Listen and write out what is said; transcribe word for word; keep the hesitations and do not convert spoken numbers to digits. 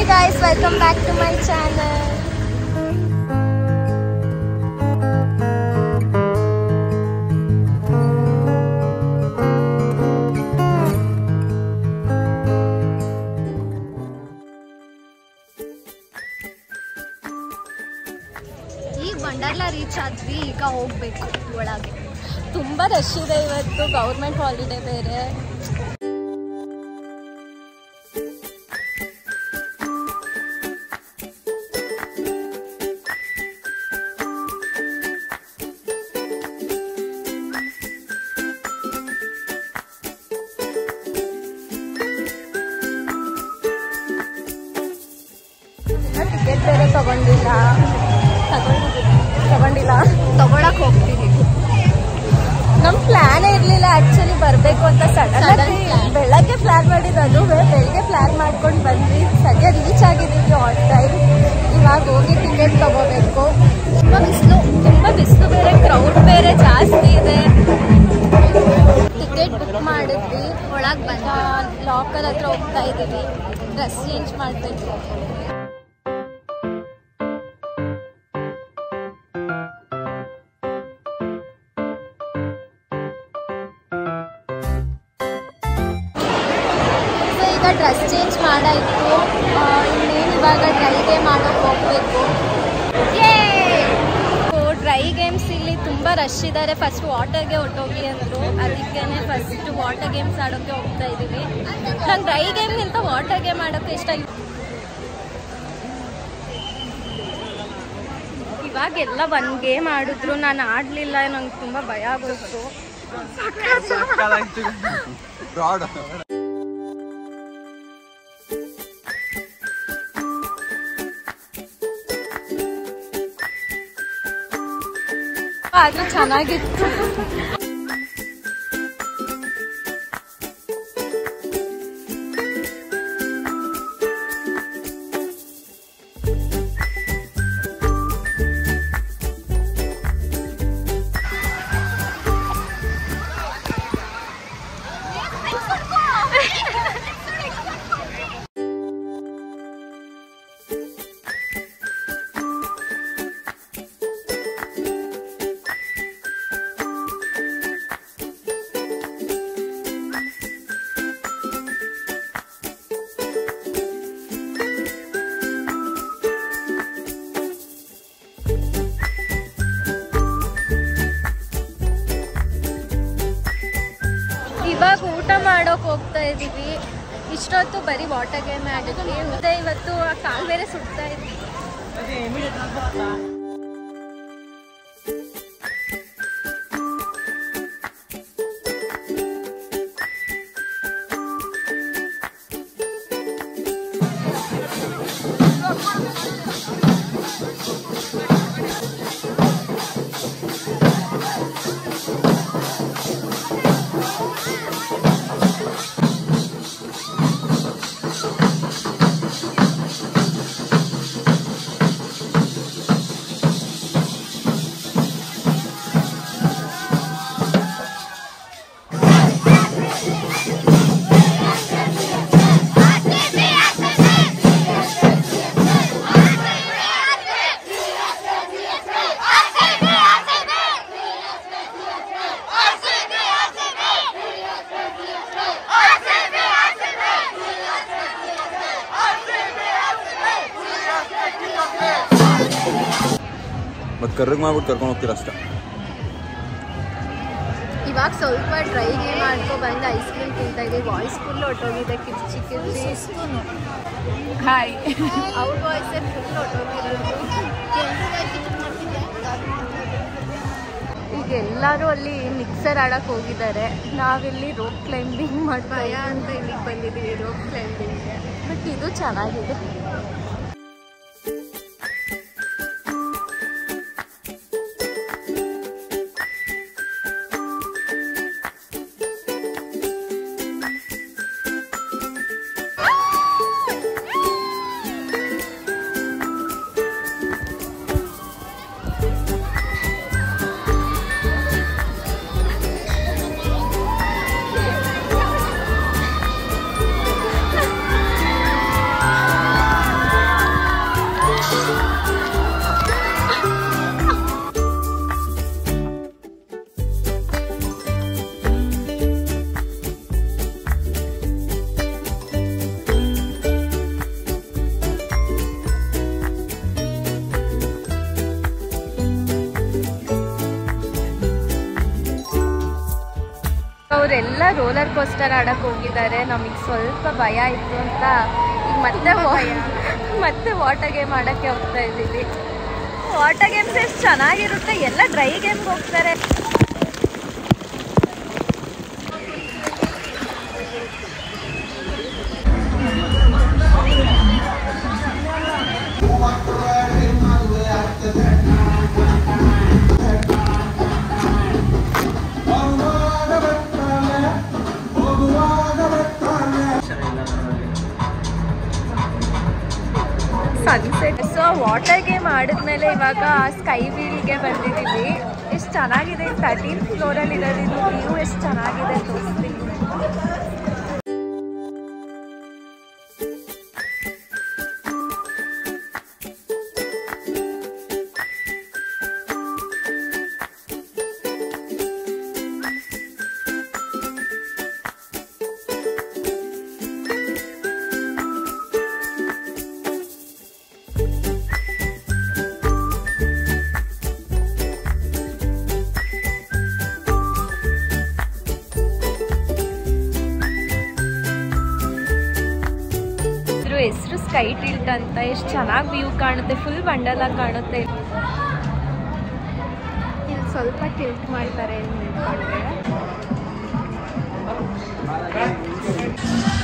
guys, welcome back to my channel. ಈಗ Wonderla reach ಆದ್ವಿ, ಈಗ ಹೋಗ್ಬೇಕು ಒಳಗೆ. ತುಂಬಾ ರಶ್ ಇದೆ ಇವತ್ತು, ಗೌರ್ಮೆಂಟ್ ಹಾಲಿಡೇ ಬೇರೆ. ಟಿಕೆಟ್ ಬೇರೆ ತಗೊಂಡಿಲ್ಲ ತಗೊಂಡಿಲ್ಲ ತಗೊಳಕ್ ಹೋಗ್ತೀವಿ. ನಮ್ ಪ್ಲಾನ್ ಇರ್ಲಿಲ್ಲ ಆಕ್ಚುಲಿ ಬರ್ಬೇಕು ಅಂತ. ಸಡನ್ ಬೆಳಗ್ಗೆ ಪ್ಲಾನ್ ಮಾಡಿದ್ದು, ಅದು ಬೆಳಿಗ್ಗೆ ಪ್ಲಾನ್ ಮಾಡ್ಕೊಂಡು ಬಂದ್ವಿ. ಸದ್ಯ ರೀಚ್ ಆಗಿದ್ದೀವಿ ಆನ್ ಟೈಮ್. ಇವಾಗ ಹೋಗಿ ಟಿಕೆಟ್ ತಗೋಬೇಕು. ತುಂಬಾ ಬಿಸಿಲು ತುಂಬಾ ಬಿಸಿಲು ಬೇರೆ, ಕ್ರೌಡ್ ಬೇರೆ ಜಾಸ್ತಿ ಇದೆ. ಟಿಕೆಟ್ ಬುಕ್ ಮಾಡಿದ್ವಿ, ಒಳಗೆ ಬಂದ ಲಾಕರ್ ಹತ್ರ ಹೋಗ್ತಾ ಇದ್ದೀವಿ. ಡ್ರೆಸ್ ಚೇಂಜ್ ಮಾಡಬೇಕು. ಡ್ರೆಸ್ ಚೇಂಜ್ ಮಾಡಾಯಿತು. ಇನ್ನೇನು ಇವಾಗ ಡ್ರೈ ಗೇಮ್ ಮಾಡೋಕೆ ಹೋಗಬೇಕು. ಡ್ರೈ ಗೇಮ್ಸ್ ಇಲ್ಲಿ ತುಂಬ ರಶ್ ಇದ್ದಾರೆ. ಫಸ್ಟ್ ವಾಟರ್ಗೆ ಹೊಟ್ಟೋಗಿ ಅಂದರು, ಅದಕ್ಕೇ ಫಸ್ಟ್ ವಾಟರ್ ಗೇಮ್ಸ್ ಆಡೋಕ್ಕೆ ಹೋಗ್ತಾ ಇದ್ದೀವಿ. ನಂಗೆ ಡ್ರೈ ಗೇಮ್ಗಿಂತ ವಾಟರ್ ಗೇಮ್ ಆಡೋಕ್ಕೆ ಇಷ್ಟ. ಇವಾಗೆಲ್ಲ ಒಂದು ಗೇಮ್ ಆಡಿದ್ರು, ನಾನು ಆಡಲಿಲ್ಲ. ನಂಗೆ ತುಂಬ ಭಯ ಆಗೋಯ್ತು. ಆದ್ರೆ ಚೆನ್ನಾಗಿತ್ತು. ಇವಾಗ ಊಟ ಮಾಡೋಕೆ ಹೋಗ್ತಾ ಇದ್ದೀವಿ. ಇಷ್ಟೊತ್ತು ಬರೀ ವಾಟರ್ ಗೇಮ್ ಆಡಿದ್ವಿ. ಮತ್ತೆ ಇವತ್ತು ಕಾಲು ಬೇರೆ ಸುಡ್ತಾ ಇದ್ವಿ. ಮತ್ತೆ ಕರ್ರಗೆ ಮಾಡ್ಬಿಟ್ಟು ಕರ್ಕೊಂಡು ಹೋಗ್ತೀರ ಅಷ್ಟೇ. ಇವಾಗ ಸ್ವಲ್ಪ ಡ್ರೈ ಗೇಮ್ ಮಾಡ್ಕೊ ಬಂದು ಐಸ್ ಕ್ರೀಮ್ ತಿಂತಾ ಇದ್ದೀವಿ. ವಾಯ್ಸ್ ಫುಲ್ ಹೊಟ್ಟೋಗಿದೆ, ಕಿರ್ಚಿ ಕಿರ್ಚಿ. ಹಾಯ್, ಅವ್ರ ವಾಯ್ಸೇ ಫುಲ್ ಹೊಟ್ಟೋಗಿರೋದು. ಈಗ ಎಲ್ಲರೂ ಅಲ್ಲಿ ಮಿಕ್ಸರ್ ಆಡಕ್ಕೆ ಹೋಗಿದ್ದಾರೆ. ನಾವಿಲ್ಲಿ ರೋಪ್ ಕ್ಲೈಂಬಿಂಗ್ ಮಾಡ್ತಾ ಅಂತ ಇಲ್ಲಿಗೆ ಬಂದಿದ್ದೀವಿ, ರೋಪ್ ಕ್ಲೈಂಬಿಂಗ್ಗೆ. ಬಟ್ ಇದು ಚೆನ್ನಾಗಿದೆ. ಅವರೆಲ್ಲ ರೋಲರ್ ಕೋಸ್ಟರ್ ಆಡಕ್ಕೆ ಹೋಗಿದ್ದಾರೆ. ನಮಗೆ ಸ್ವಲ್ಪ ಭಯ ಇತ್ತು ಅಂತ ಈಗ ಮತ್ತೆ ಮತ್ತೆ ವಾಟರ್ ಗೇಮ್ ಆಡೋಕ್ಕೆ ಹೋಗ್ತಾ ಇದ್ದೀವಿ. ವಾಟರ್ ಗೇಮ್ಸ್ ಎಷ್ಟು ಚೆನ್ನಾಗಿರುತ್ತೆ. ಎಲ್ಲ ಡ್ರೈ ಗೇಮ್ಗೆ ಹೋಗ್ತಾರೆ. ಸನ್ಸೆಟ್. ಸೊ ವಾಟರ್ ಗೇಮ್ ಆಡಿದ್ಮೇಲೆ ಇವಾಗ ಸ್ಕೈ ವೀಲ್ಗೆ ಬಂದಿದ್ದೀವಿ. ಎಷ್ಟು ಚೆನ್ನಾಗಿದೆ. ತರ್ಟೀನ್ ಫ್ಲೋರಲ್ಲಿ ಇರೋದು. ಇದು ವ್ಯೂ ಎಷ್ಟು ಚೆನ್ನಾಗಿದೆ ತೋರಿಸ್ತೀನಿ. ಹೆಸರು ಸ್ಕೈ ಟಿಲ್ಟ್ ಅಂತ. ಎಷ್ಟು ಚೆನ್ನಾಗಿ ವ್ಯೂ ಕಾಣುತ್ತೆ. ಫುಲ್ ವಂಡರ್ಲಾ ಕಾಣುತ್ತೆ. ಇಲ್ಲಿ ಸ್ವಲ್ಪ ಟಿಲ್ಟ್ ಮಾಡ್ತಾರೆ ನಿಂತ್ಕೊಂಡ್ರೆ.